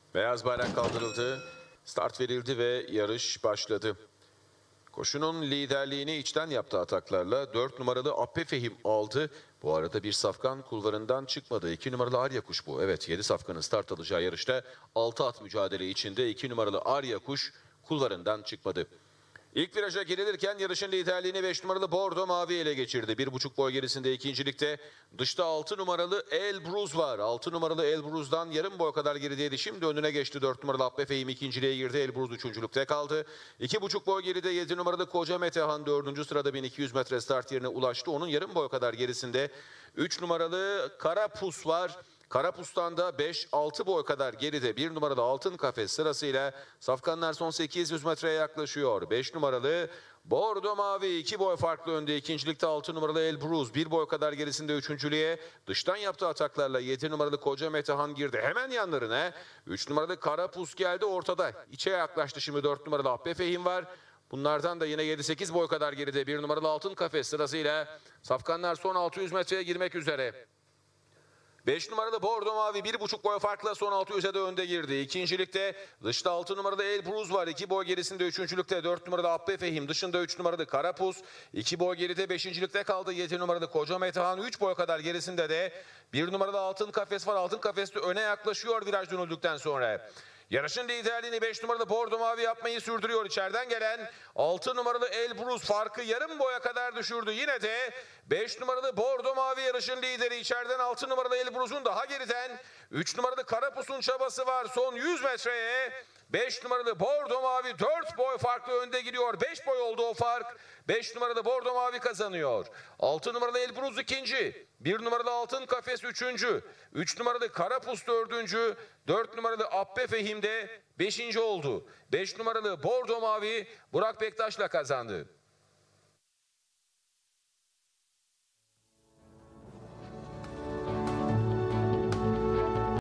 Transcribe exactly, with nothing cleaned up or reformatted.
Beyaz bayrak kaldırıldı, start verildi ve yarış başladı. Koşunun liderliğini içten yaptığı ataklarla dört numaralı Appe Fehim aldı. Bu arada bir safkan kulvarından çıkmadı. iki numaralı Arya Kuş bu. Evet, yedi safkanın start alacağı yarışta altı at mücadele içinde iki numaralı Arya Kuş kulvarından çıkmadı. İlk viraja girilirken yarışın liderliğini beş numaralı Bordo Mavi ele geçirdi. bir buçuk boy gerisinde ikincilikte dışta altı numaralı Elbruz var. altı numaralı Elbruz'dan yarım boy kadar gerideydi. Şimdi önüne geçti dört numaralı Abbe Fehim ikinciliğe girdi. Elbruz üçüncülükte kaldı. iki buçuk boy geride yedi numaralı Koca Metehan dördüncü sırada bin iki yüz metre start yerine ulaştı. Onun yarım boy kadar gerisinde üç numaralı Karapus var. Karapus'tan da beş altı boy kadar geride bir numaralı Altın Kafes sırasıyla safkanlar son sekiz yüz metreye yaklaşıyor. beş numaralı Bordo Mavi iki boy farklı önde. İkincilikte altı numaralı Elbruz bir boy kadar gerisinde üçüncülüğe. Dıştan yaptığı ataklarla yedi numaralı Koca Metehan girdi. Hemen yanlarına üç numaralı Karapus geldi ortada. İçe yaklaştı şimdi dört numaralı Abbe Fehim var. Bunlardan da yine yedi sekiz boy kadar geride bir numaralı Altın Kafes sırasıyla safkanlar son altı yüz metreye girmek üzere. beş numaralı Bordo Mavi bir buçuk boy farkla son altı yüze de önde girdi. İkincilikte dışta altı numaralı Elbruz var. iki boy gerisinde üçüncülükte dört numaralı Abbe Fehim. Dışında üç numaralı Karapus. iki boy geride beşincilikte kaldı. yedi numaralı Koca Metehan. üç boy kadar gerisinde de bir numaralı Altın Kafes var. Altın Kafes de öne yaklaşıyor viraj dönüldükten sonra. Yarışın liderliğini beş numaralı Bordo Mavi yapmayı sürdürüyor. İçeriden gelen altı numaralı Elbruz farkı yarım boya kadar düşürdü. Yine de beş numaralı Bordo Mavi yarışın lideri. İçeriden altı numaralı Elbruz'un daha geriden üç numaralı Karapus'un çabası var. Son yüz metreye beş numaralı Bordo Mavi dört boy farklı önde gidiyor. beş boy oldu o fark. beş numaralı Bordo Mavi kazanıyor. altı numaralı Elbruz ikinci. bir numaralı Altın Kafes üçüncü. üç numaralı Karapus dördüncü. dört numaralı Abbe Fehim de beşinci oldu. beş numaralı Bordo Mavi Burak Bektaş'la kazandı.